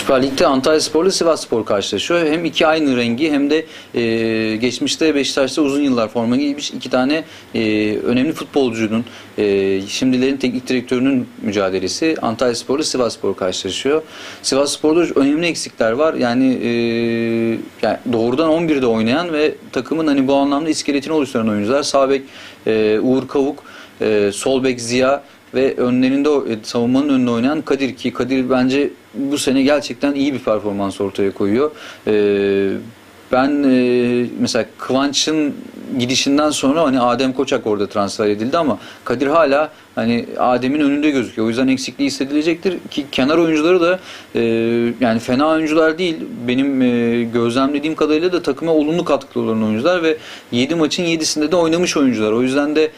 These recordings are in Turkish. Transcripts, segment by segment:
Süper Lig'de Antalyaspor Sivasspor karşılaşıyor. Hem iki aynı rengi hem de geçmişte Beşiktaş'ta uzun yıllar forma giymiş iki tane önemli futbolcunun, şimdilerin teknik direktörünün mücadelesi. Antalyaspor Sivasspor karşılaşıyor. Sivasspor'da önemli eksikler var. Yani doğrudan 11'de oynayan ve takımın hani bu anlamda iskeletini oluşturan oyuncular. Sağ bek Uğur Kavuk, sol bek Ziya ve önlerinde savunmanın önünde oynayan Kadir, ki Kadir bence bu sene gerçekten iyi bir performans ortaya koyuyor. Ben mesela Kıvanç'ın gidişinden sonra hani Adem Koçak orada transfer edildi ama Kadir hala hani Adem'in önünde gözüküyor. O yüzden eksikliği hissedilecektir ki kenar oyuncuları da yani fena oyuncular değil. Benim gözlemlediğim kadarıyla da takıma olumlu katkılı olan oyuncular ve 7 maçın 7'sinde de oynamış oyuncular. O yüzden de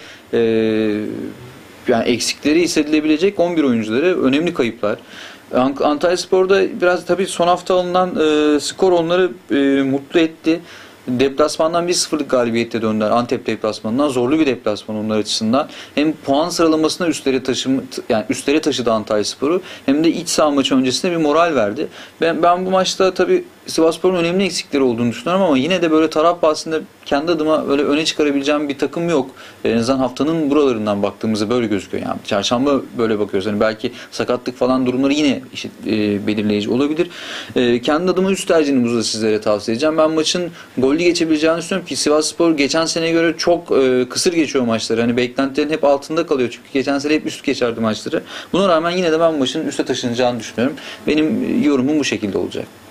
yani eksikleri hissedilebilecek 11 oyuncuları, önemli kayıplar. Antalyaspor'da biraz tabii son hafta alınan skor onları mutlu etti. Deplasmandan 1-0'lık galibiyetle döndüler. Antep deplasmanından zorlu bir deplasman onlar açısından. Hem puan sıralamasına üstlere taşıdı Antalyaspor'u hem de iç saha maçı öncesinde bir moral verdi. Ben bu maçta tabii Sivasspor'un önemli eksikleri olduğunu düşünüyorum ama yine de böyle taraf bahsinde kendi adıma öyle öne çıkarabileceğim bir takım yok. En azından haftanın buralarından baktığımızda böyle gözüküyor. Yani çarşamba böyle bakıyoruz. Yani belki sakatlık falan durumları yine belirleyici olabilir. Kendi adıma üst tercihini burada sizlere tavsiye edeceğim. Ben maçın gollü geçebileceğini düşünüyorum ki Sivasspor geçen seneye göre çok kısır geçiyor maçları. Hani beklentilerin hep altında kalıyor çünkü geçen sene hep üst geçerdi maçları. Buna rağmen yine de ben maçın üste taşınacağını düşünüyorum. Benim yorumum bu şekilde olacak.